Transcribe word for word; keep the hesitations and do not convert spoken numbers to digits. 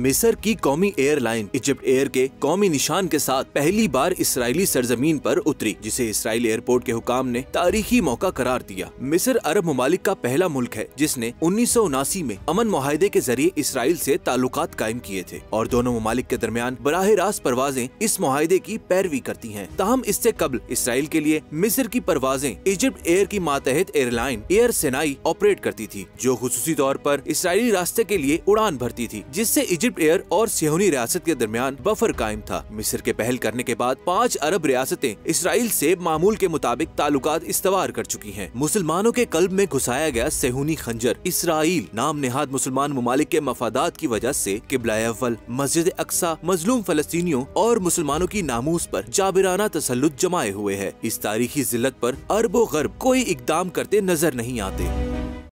मिस्र की कौमी एयरलाइन इजिप्ट एयर के कौमी निशान के साथ पहली बार इसराइली सरजमीन पर उतरी, जिसे इसराइल एयरपोर्ट के हुकाम ने तारीखी मौका करार दिया। मिस्र अरब ममालिक का पहला मुल्क है जिसने उन्नीस सौ उनासी में अमन मुआहदे के जरिए इसराइल से ताल्लुकात कायम किए थे और दोनों ममालिक के दरमियान बराह रास्त परवाजें इस मुआहदे की पैरवी करती हैं। ताहम इससे कबल इसराइल के लिए मिस्र की परवाजें इजिप्ट एयर की मातहत एयरलाइन एयर सेनाई ऑपरेट करती थी, जो खुसूसी तौर पर इसराइली रास्ते के लिए उड़ान भरती थी, जिससे इजिप्ट एयर और सियोनी रियासत के दरमियान बफर कायम था। मिस्र के पहल करने के बाद पाँच अरब रियासतें इसराइल से मामूल के मुताबिक ताल्लुकात इस्तवार कर चुकी हैं। मुसलमानों के कल्ब में घुसाया गया सेहूनी खंजर इसराइल नाम नेहाद मुसलमान ममालिक के मफादात की वजह से किबला अव्वल, मस्जिद अक्सा, मजलूम फलस्तीनियों और मुसलमानों की नामूस पर जाबिराना तसल्लुत जमाए हुए है। इस तारीखी जिल्लत पर अरबो गर्ब कोई इकदाम करते नजर नहीं आते।